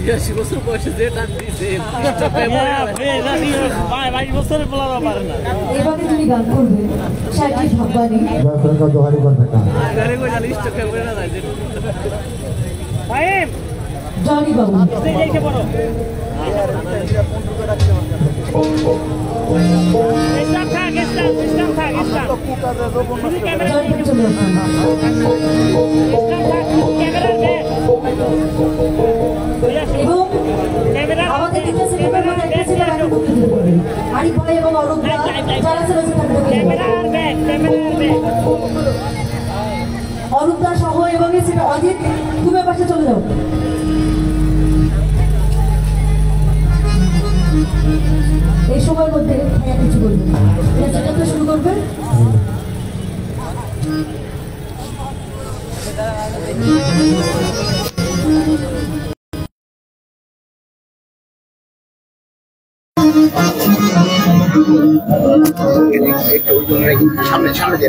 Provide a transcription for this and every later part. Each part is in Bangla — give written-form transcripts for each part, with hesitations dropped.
82 বছর বয়সে যে টান দিয়েছে এবারে তিনি গান করবেন শাকিব ভাব্বানি জনি বাবু এবং আমাদের তিনটা সিনেমার মধ্যে একটা সিনেমা আরিফ ভাই এবং অরূপ যারা অরূপ দা সহ এবং অজিত তুমি পাশে চলে যাও। এই সময়ের মধ্যে ভাইয়া কিছু বলবেন, এটা শুরু করবেন। সামনে সামনে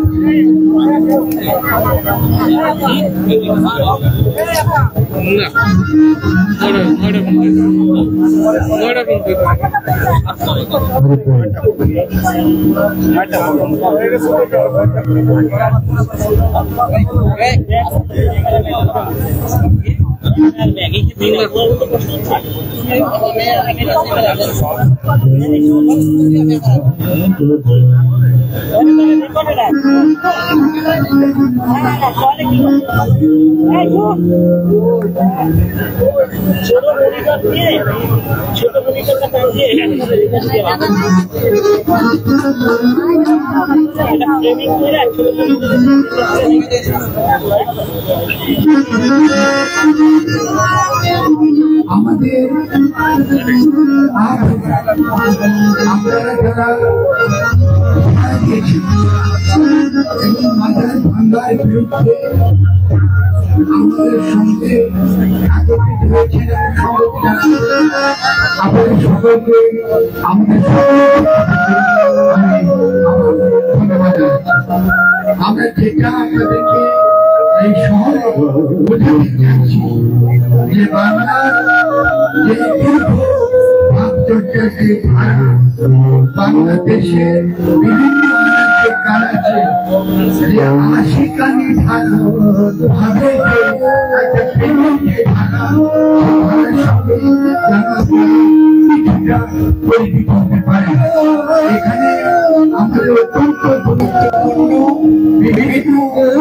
আমাদের আপনারা যারা মাদার ভাঙ্গার বিরুদ্ধে আমাদের সঙ্গে একত্রিত হয়েছেন আপনাদের সকলকে আমাদের ধন্যবাদ। আমরা যেটা আপনাদেরকে এই শহরে বোঝাতে চাচ্ছি যে বাংলার যে ভাবচর্চার যে ধারা বাংলাদেশের বিভিন্ন কারাচ্ছে যে আশিকানি ধারা ভাবে যে একটা প্রেমের যে ধারা কিছুটা পরিচিত হতে পারে। এখানে আমাদের অত্যন্ত গুরুত্বপূর্ণ বিভিন্ন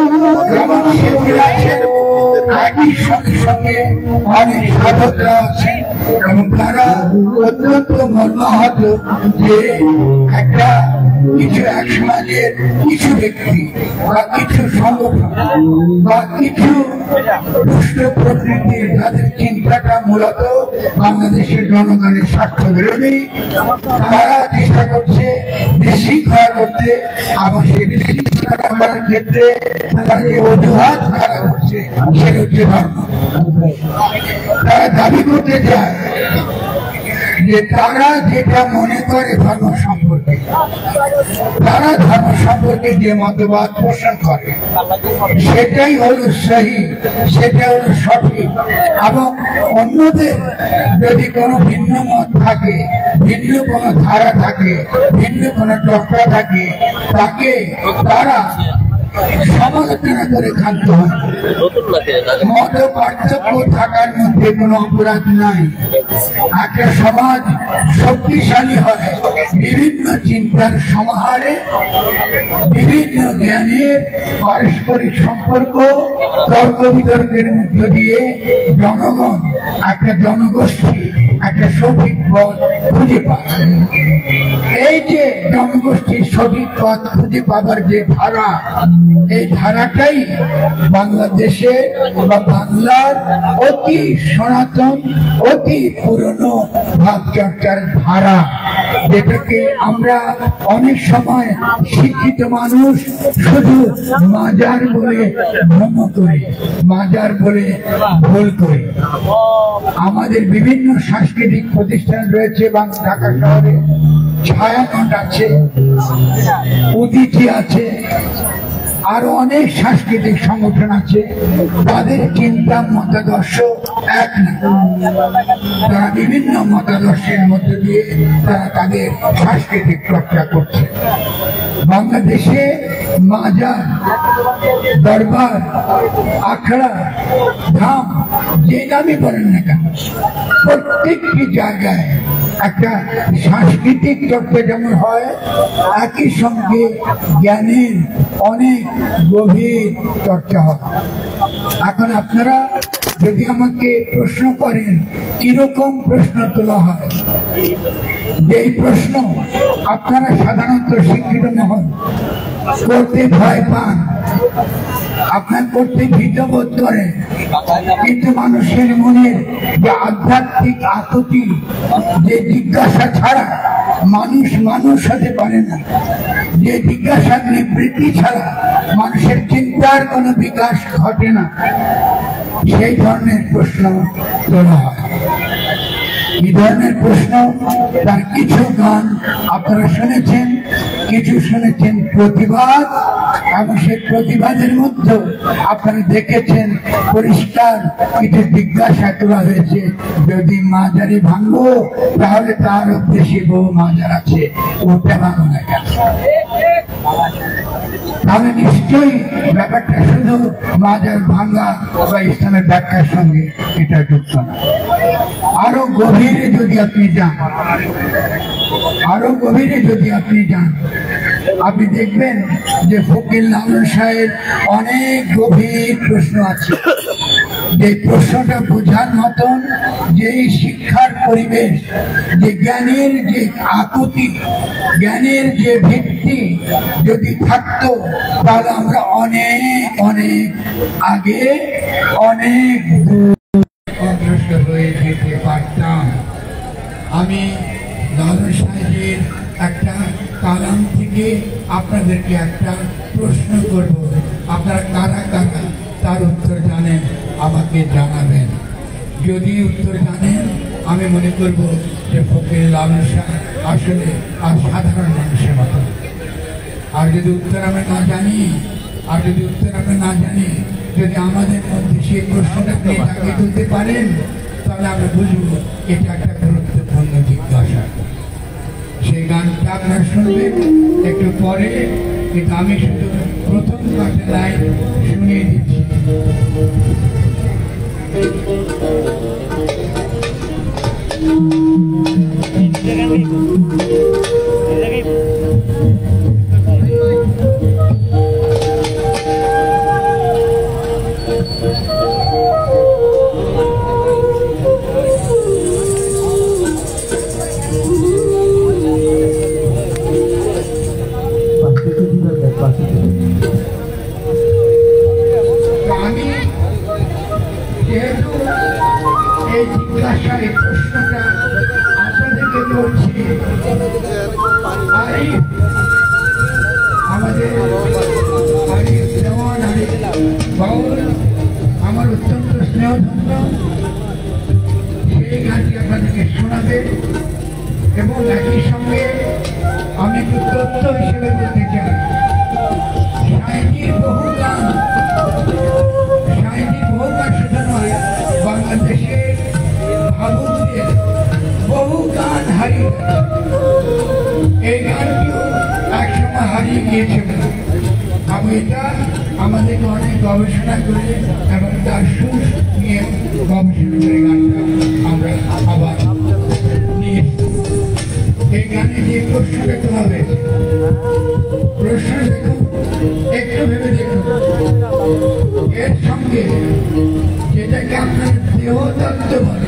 একই সঙ্গে সঙ্গে অনেক সাধকরা আছেন এবং তারা অত্যন্ত মর্মাহত যে একটা কিছু এক সমাজের কিছু ব্যক্তি বা কিছু সংগঠন বা কিছু দুষ্ট প্রকৃতির যাদের চিন্তাটা মূলত বাংলাদেশের জনগণের স্বার্থ বিরোধী, তারা চেষ্টা করছে বিশৃঙ্খলা করতে এবং সেই বিশৃঙ্খলা করার ক্ষেত্রে তারা যে অজুহাত খাড়া করছে সেটা হচ্ছে ধর্ম। তারা দাবি করতে চায় যে তারা যেটা মনে করে ধর্ম সম্পর্কে, তারা ধর্ম সম্পর্কে যে মতবাদ পোষণ করে সেটাই হলো সহি, সেটা হলো সঠিক। এবং অন্যদের যদি কোনো ভিন্ন মত থাকে, ভিন্ন কোনো ধারা থাকে, ভিন্ন কোনো চক্রা থাকে, তাকে তারা সমালোচনা করে ক্ষান্ত হয়। মত পার্থক্য থাকার মধ্যে কোনো অপরাধ নাই। একটা সমাজ শক্তিশালী হয় বিভিন্ন চিন্তার সমাহারে, বিভিন্ন জ্ঞানের পারস্পরিক সম্পর্ক, তর্ক বিতর্কের মধ্য দিয়ে জনগণ একটা জনগোষ্ঠী একটা সঠিক পথ খুঁজে পায়। এই যে জনগোষ্ঠীর সঠিক পথ খুঁজে পাবার যে ধারা, এই ধারাটাই বাংলাদেশে বা বাংলার অতি সনাতন অতি পুরনো ভাবচর্চার ধারা, যেটাকে আমরা অনেক সময় শিক্ষিত মানুষ শুধু মাজার বলে ভ্রম করি, মাজার বলে ভুল করি। আমাদের বিভিন্ন সাংস্কৃতিক প্রতিষ্ঠান রয়েছে এবং ঢাকা শহরে ছায়ানট আছে, উদিতি আছে, আরো অনেক সাংস্কৃতিক সংগঠন আছে, তাদের চিন্তা মতাদর্শ এক না। তারা বিভিন্ন মতাদর্শের মধ্যে দিয়ে তারা তাদের সাংস্কৃতিক চর্চা করছে। বাংলাদেশে মাজার, দরবার, আখড়া, ধাম, যে নামই বলেন না কেন, প্রত্যেকটি জায়গায় একটা সাংস্কৃতিক চর্চা যেমন হয়, একই সঙ্গে জ্ঞানের অনেক গভীর চর্চা হয়। এখন আপনারা যদি আমাকে প্রশ্ন করেন কিরকম প্রশ্ন তোলা হয়, যেই প্রশ্ন আপনারা সাধারণত শিক্ষিত মহল করতে ভয় পান, আপনার করতে ভীতবোধ করেন, কিন্তু মানুষের মনের যে আধ্যাত্মিক আকুতি, যে জিজ্ঞাসা ছাড়া মানুষ হতে পারে না, যে জিজ্ঞাসার নিবৃত্তি ছাড়া মানুষের চিন্তার কোনো বিকাশ ঘটে না, সেই ধরনের প্রশ্ন তোলা হয়। এই ধরনের প্রশ্ন, তার কিছু গান আপনারা শুনেছেন, কিছু শুনেছেন প্রতিবাদ, এবং সেই প্রতিবাদের মধ্যে আপনারা দেখেছেন পরিষ্কার কিছু জিজ্ঞাসা তোলা হয়েছে, যদি মাজারে ভাঙবো তাহলে তার উদ্দেশ্যে বহু মাজার আছে, ওটা ভাঙো না কেন? তাহলে নিশ্চয়ই ব্যাপারটা শুধু মাজার ভাঙা বা ইসলামের ব্যাখ্যার সঙ্গে এটা যুক্ত না। আরো গভীরে যদি আপনি যান, আপনি দেখবেন যে ফকির লালন সাহেব অনেক গভীর প্রশ্ন আছে, যে প্রশ্নটা বোঝার মতন, যে শিক্ষার পরিবেশ, যে জ্ঞানের যে আকুতি, জ্ঞানের যে ভিত্তি যদি থাকতো, তাহলে আমরা অনেক অনেক আগে, অনেক অগ্রসর হয়ে যেতে পারতাম। আমি লালন সাহেবের একটা কালাম থেকে আপনাদেরকে একটা প্রশ্ন করব, আপনারা কারা কারা তার উত্তর জানেন আমাকে জানাবেন। যদি উত্তর জানেন, আমি মনে করব যে ফকির লালন সাহেব আসলে আর সাধারণ মানুষের মতো। আর যদি উত্তর আমরা না জানি, যদি আমাদের মধ্যে সেই প্রশ্নটা আপনি লাগিয়ে তুলতে পারেন, তাহলে আমরা বুঝবো এটা একটা গুরুত্বপূর্ণ জিজ্ঞাসা। সেই গানটা আপনারা শুনবেন একটু পরে, কিন্তু আমি শুধু প্রথম কয়েকটা লাইন শুনিয়ে দিচ্ছি। আমি যেহেতু এই জিজ্ঞাসা, এই প্রশ্নটা আপনাদেরকে করছি, আমাদের যেমন বাউল আমার অত্যন্ত স্নেহধন্য, সেই গানটি আপনাদেরকে শোনাবে। এবং একই সঙ্গে আমি একটু তথ্য হিসেবে বলতে চাই, সাহিত্যের বহু গান শুধু নয়, বাংলাদেশের ভাবুকদের বহু গান হারিয়ে, এই গানটিও একসময় হারিয়ে গিয়েছিল। আমি এটা আমাদেরকে অনেক গবেষণা করে এবং তার সুর নিয়ে গবেষণা করে গানটা আমরা আবার নিয়ে, এই গানে যে প্রশ্নটা তোলা হয়েছে, প্রশ্ন দেখুন, একটু ভেবে দেখুন, এর সঙ্গে যেটাকে আপনার দেহতত্ত্ব বলে,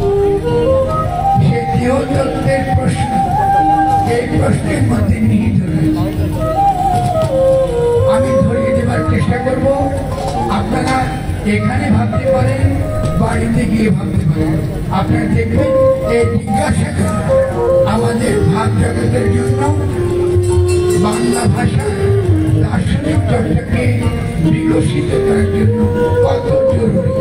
সেই দেহতত্ত্বের প্রশ্ন এই প্রশ্নের মধ্যে নিহিত রয়েছে। আমি ধরিয়ে দেবার চেষ্টা করব, আপনারা এখানে ভাবতে পারেন, বাড়িতে গিয়ে ভাবতে পারেন। আপনারা দেখবেন এই জিজ্ঞাসাটা আমাদের ভাব জগতের জন্য, বাংলা ভাষা দার্শনিক চর্চাকে বিকশিত করার জন্য কত জরুরি।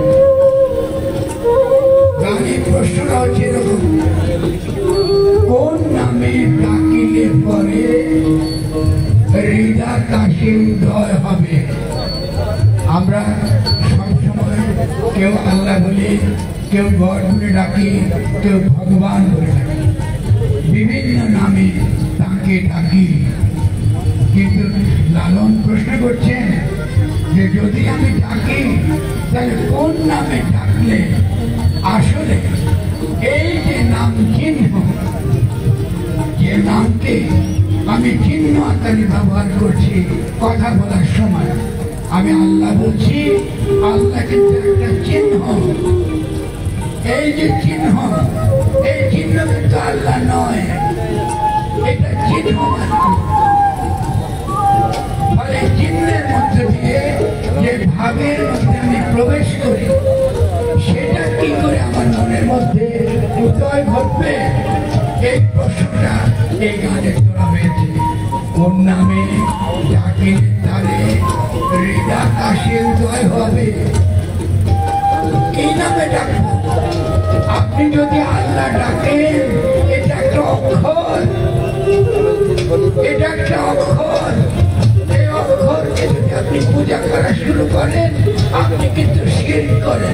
গানের প্রশ্নটা হচ্ছে এরকম, কোন নামে ডাকিলে পরে হৃদা কাশে উদয় হবে। আমরা সবসময় কেউ আল্লাহ বলি, কেউ গড বলে ডাকি, কেউ ভগবান বলে ডাকি, বিভিন্ন নামে তাকে ডাকি। কিন্তু লালন প্রশ্ন করছেন যে যদি আমি ডাকি তাহলে কোন নামে ডাকলে আসলে এই যে নাম চিহ্ন, যে নামকে আমি চিহ্ন আকারে ব্যবহার করছি কথা বলার সময়, আমি আল্লাহ বলছি, আল্লাহ কিন্তু একটা চিহ্ন। এই যে চিহ্ন, এই চিহ্ন কিন্তু আল্লাহ নয়, এটা চিহ্ন মাত্র। ফলে চিহ্নের মধ্যে দিয়ে যে ভাবের মধ্যে আমি প্রবেশ করি, সেটা কি করে আমার মনের মধ্যে উদয় ঘটবে, এই প্রশ্নটা এই গানে তোলা হয়েছে। কোন নামে ডাকিলে তারে হৃদা কাশে উদয় হবে, এই নামে ডাকবো। আপনি যদি আল্লাহ ডাকেন, এটা একটা অক্ষর, এটা একটা অক্ষর। এই অক্ষরকে যদি আপনি পূজা করা শুরু করেন, আপনি কিন্তু শিরক করেন।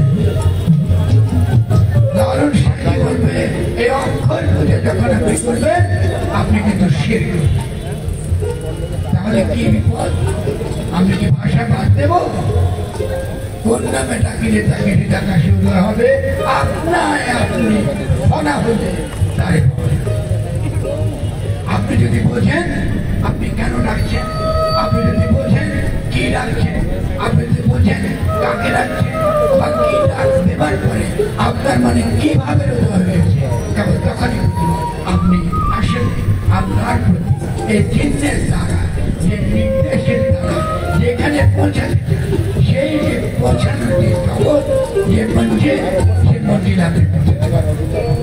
দারুণ সাথী বলবে, এই অক্ষর পূজা যখন আপনি করবেন, আপনি কিন্তু শিরক করবেন। তাহলে কি বিপদ? আমি কি ভাষা বাদ দেব? কোন নামে ডাকিলে তাকে হৃদা কাশে উদয় হবে, আপনায় আপনি ফনা হলে তাই হবে। আপনি যদি বোঝেন আপনি কেন ডাকছেন, আপনি যদি বোঝেন কি ডাকছেন, আপনি যদি বোঝেন কাকে ডাকছেন বা কি ডাক দেবার পরে আপনার মানে কিভাবে উদয় হয়েছে, কেবল তখনই আপনি আসেন আপনার প্রতি এই চিহ্নের দ্বারা, যে নির্দেশের দ্বারা যেখানে পৌঁছাতে সেই যে পৌঁছানোর যে জগৎ, যে মঞ্চে, সে মঞ্জিল আপনি পৌঁছাতে পারবেন।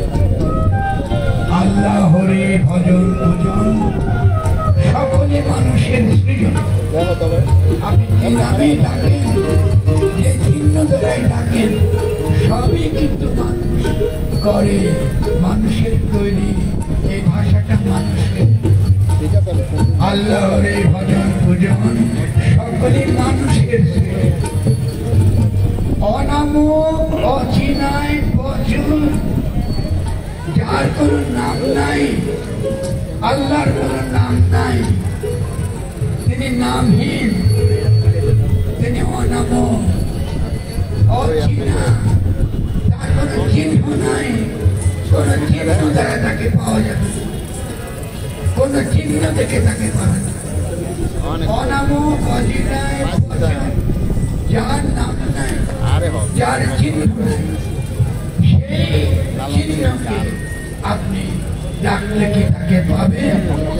আল্লাহ হরে ভজন পূজন সকলে মানুষের সৃজন। আপনি যে নামে ডাকেন, যে চিহ্ন দ্বারাই ডাকেন, সবই কিন্তু মানুষ করে, মানুষের তৈরি। এই ভাষাটা মানুষের। আল্লাহ হরে ভজন পূজন সকলে মানুষের সৃজন। অনাম অচিনায় বচন, যার কোন নাম নাই, আল্লাহর কোন নাম নাই, তিনি নামহীন, তিনি অনাম অচিনা, তার কোন চিহ্ন নাই, কোন চিহ্ন দ্বারা তাকে পাওয়া যাবে, কোন চিহ্ন থেকে তাকে পাওয়া যাবে। অনাম অচিনায় বচন, যার নাম নাই, যার চিহ্ন নাই, সেই চিহ্নকে আপনি ডাকলে কি তাকে পাবেন?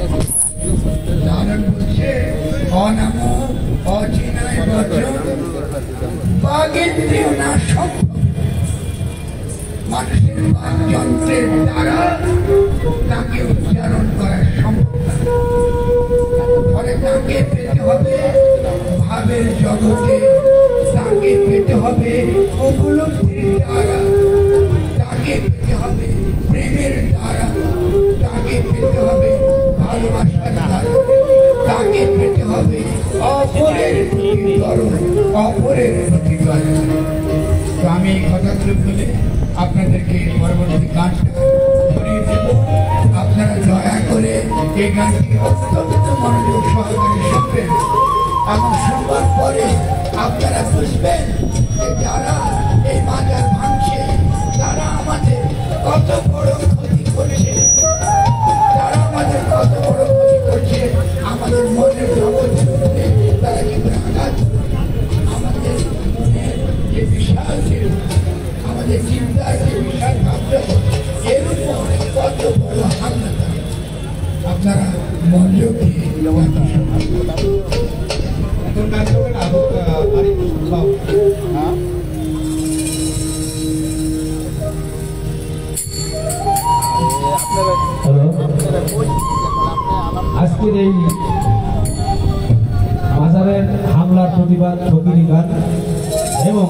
দারুণ বলছে, অনাম অচিনায় বচন বাগেন্দ্রিয় না সম্ভব। মানুষের বাকযন্ত্রের দ্বারা তাকে উচ্চারণ করা সম্ভব না। ফলে তাকে পেতে হবে ভাবের জগতে, তাকে পেতে হবে উপলব্ধির দ্বারা, তাকে পেতে হবে প্রেমের দ্বারা, তাকে পেতে হবে ভালোবাসার দ্বারা, তাকে পেতে হবে অপরের প্রতি দরদ, অপরের প্রতি দরদ। তো আমি এই কথাগুলো বলে আপনাদেরকে পরবর্তী গানটা ধরিয়ে দেব। আপনারা দয়া করে এই গানটি অত্যন্ত মনোযোগ সহকারে শুনবেন এবং শুনবার পরে আপনারা বুঝবেন যে যারা এই বাজার ভাঙছে, তারা আমাদের কত বড় ক্ষতি করছে, তারা আমাদের কত বড় ক্ষতি করছে। আমাদের মনের জগৎ শুনলে তারা কিন্তু আঘাত, আমাদের মনের যে বিশাল, আমাদের চিন্তার যে বিশাল ভাবনা, এর উপর কত বড় হামলা করে। আপনারা মনোযোগ দিয়ে আজকের এই বাজারের হামলার প্রতিবাদ ফকিরি গান এবং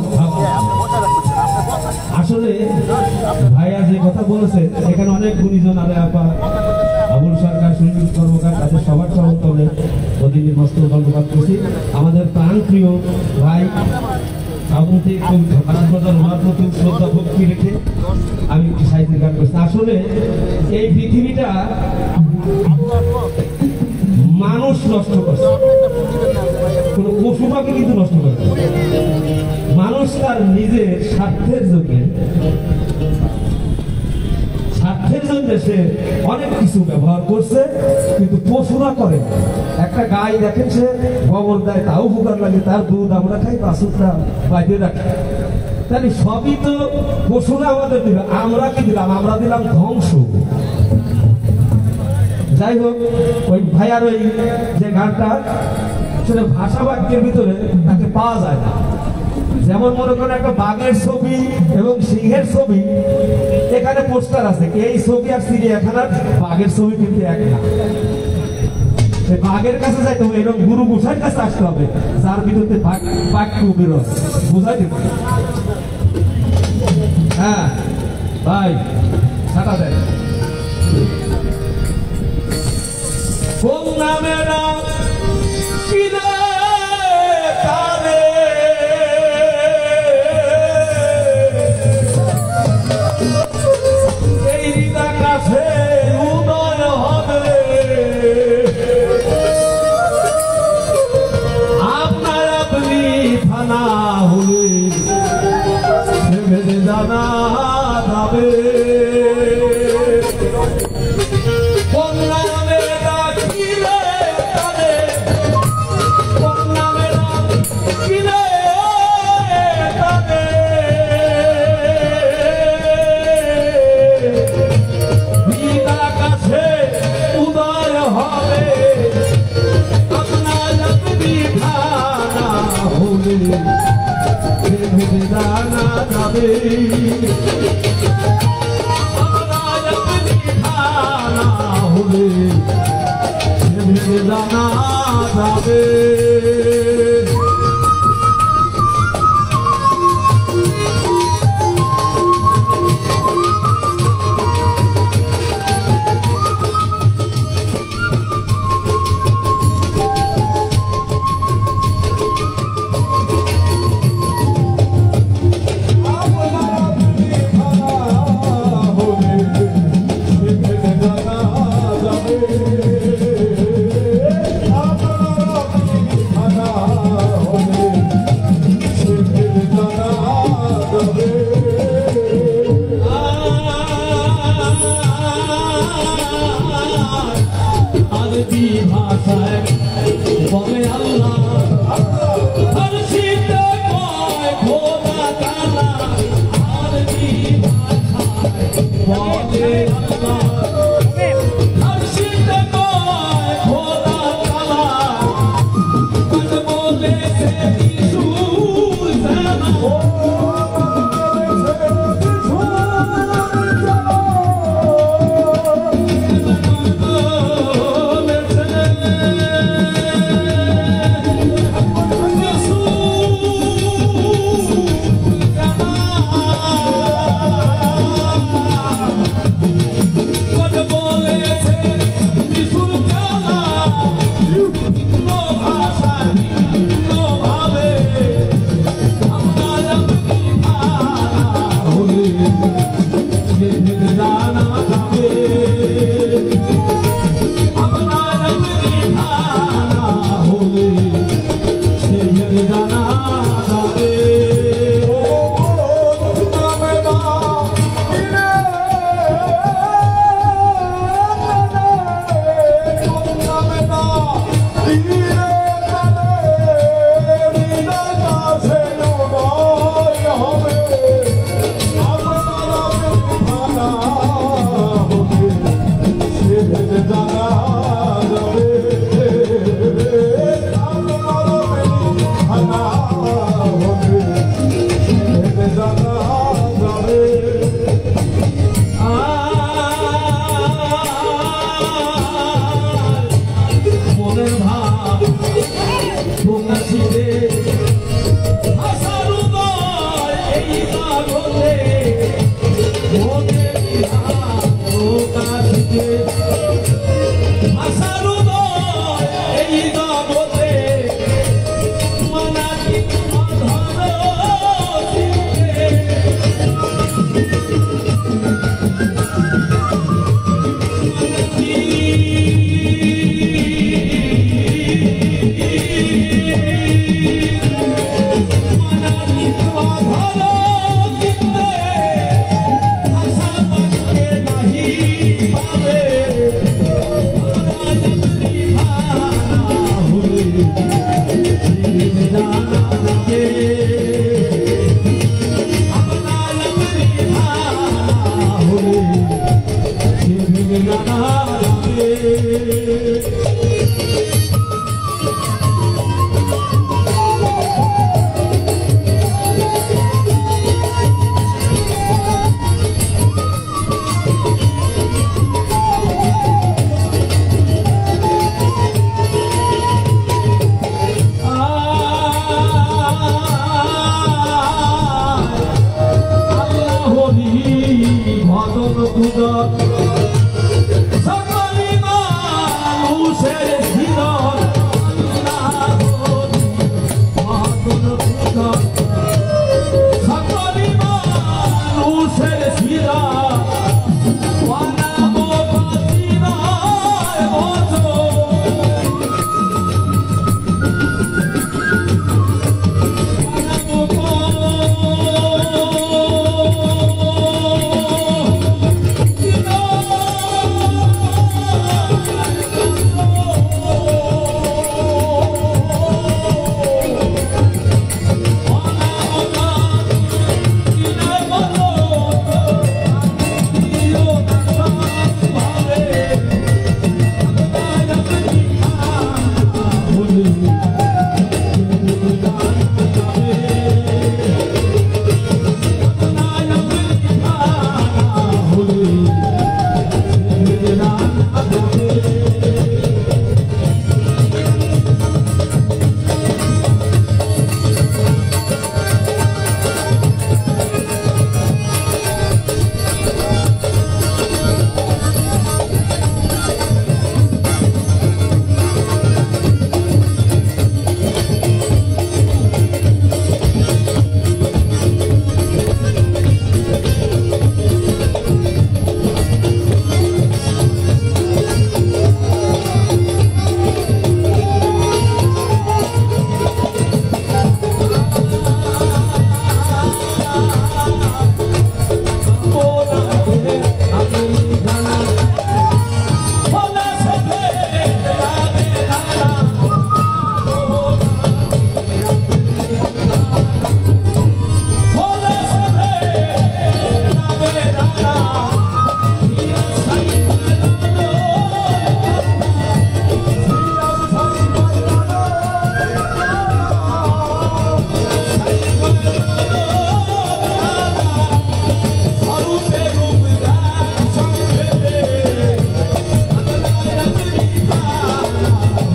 আসলে ভাইয়া যে কথা বলেছেন, এখানে অনেক গুণীজন আরে আপা, আবুল সরকার, সুনীল কর্মকার, তাদের সবার সহযোগিতা দিনের মস্ত ধন্যবাদ করছি আমাদের প্রাণপ্রিয় ভাই শ্রাবন্তী বাজার ওনার প্রতি শ্রদ্ধা ভক্তি রেখে আমি একটি সাহিত্যের গান করছি। আসলে এই পৃথিবীটা মানুষ নষ্ট করছে, কোনো পশু পাখি কিন্তু নষ্ট করছে। মানুষ তার নিজের স্বার্থের জন্য সে অনেক কিছু ব্যবহার করছে, কিন্তু পশুরা করে। একটা গাই দেখেন সে গোবর দেয়, তাও উপকার লাগে, তার দুধ আমরা খাই, বাছুরটা বাইরে রাখি। তাহলে সবই তো পশুরা আমাদের দিল, আমরা কি দিলাম? আমরা দিলাম ধ্বংস। যাই হোক, ওই ভাইয়ার ওই যে গানটা সেটা ভাষা বাক্যের ভিতরে তাকে পাওয়া যায় না। যেমন মনে করেন একটা বাঘের ছবি এবং সিংহের ছবি, এখানে পোস্টার আছে, এই ছবি আর চিড়িয়াখানার বাঘের ছবি কিন্তু এক না। বাঘের কাছে যাইতে হবে, এরকম গুরু গোসাইর কাছে আসতে হবে, যার বিরুদ্ধে বাক্য বেরোয়, বুঝাই দেব। হ্যাঁ ভাই, ছাটা দেয় কোন নামে না জানা যাবে কোন নামে ডাকিলে তারে, কোন নামে ডাকিলে তারে হৃদয় কাছে উদয় হবে, আপনার বিধানা হলে জানা যাবে, আপনার বিধানা হলে জানা যাবে।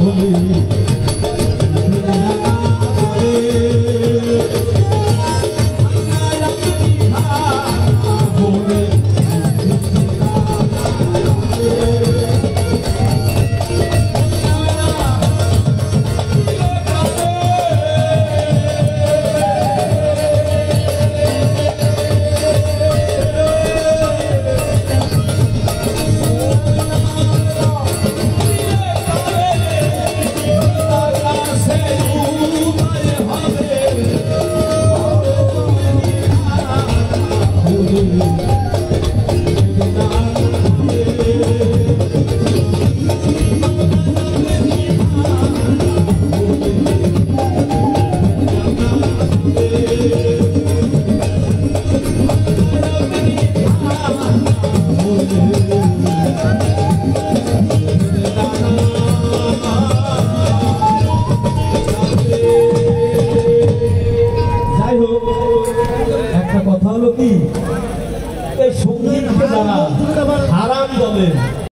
একটা কথা হলো কি, এই সঙ্গীতকে যারা হারাম বলে